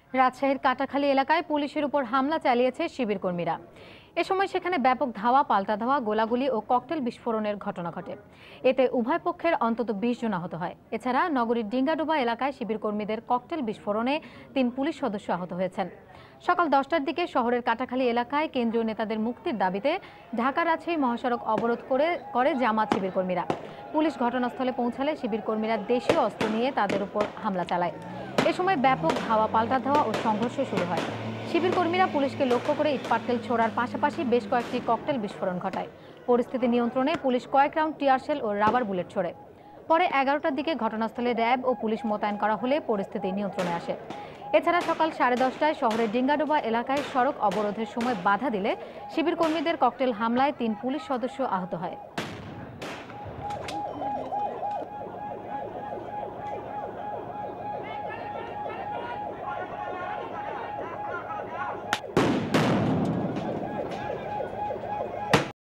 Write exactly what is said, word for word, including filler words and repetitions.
রাজশাহীর কাটাখালী এলাকায় পুলিশের উপর হামলা চালিয়েছে শিবির কর্মীরা। এ সময় সেখানে ব্যাপক ধাওয়া, পাল্টা ধাওয়া, গোলাগুলি ও ককটেল বিস্ফোরণের ঘটনা ঘটে। এতে উভয় পক্ষের অন্তত বিশ জন আহত হয়। এছাড়া নগরীর ডিঙ্গাডোবা এলাকায় শিবির কর্মীদের ককটেল বিস্ফোরণে তিন পুলিশ সদস্য আহত হয়েছেন। সকাল দশটার দিকে শহরের কাটাখালী এলাকায় কেন্দ্রীয় নেতাদের মুক্তির দাবিতে ঢাকা রাজশাহী মহাসড়ক অবরোধ করে করে জামাত শিবির কর্মীরা। পুলিশ ঘটনাস্থলে পৌঁছালে শিবির কর্মীরা দেশীয় অস্ত্র নিয়ে তাদের উপর হামলা চালায়। এ সময় ব্যাপক ধাওয়া, পাল্টা ধাওয়া ও সংঘর্ষ শুরু হয়। শিবির কর্মীরা পুলিশকে লক্ষ্য করে ইটপাটকেল ছোড়ার পাশাপাশি বেশ কয়েকটি ককটেল বিস্ফোরণ ঘটায়। পরিস্থিতি নিয়ন্ত্রণে পুলিশ কয়েক রাউন্ড টিয়ারশেল ও রাবার বুলেট ছোড়ে। পরে এগারোটার দিকে ঘটনাস্থলে র্যাব ও পুলিশ মোতায়েন করা হলে পরিস্থিতি নিয়ন্ত্রণে আসে। এছাড়া সকাল সাড়ে দশটায় শহরের ডিঙ্গাডোবা এলাকায় সড়ক অবরোধের সময় বাধা দিলে শিবির কর্মীদের ককটেল হামলায় তিন পুলিশ সদস্য আহত হয়।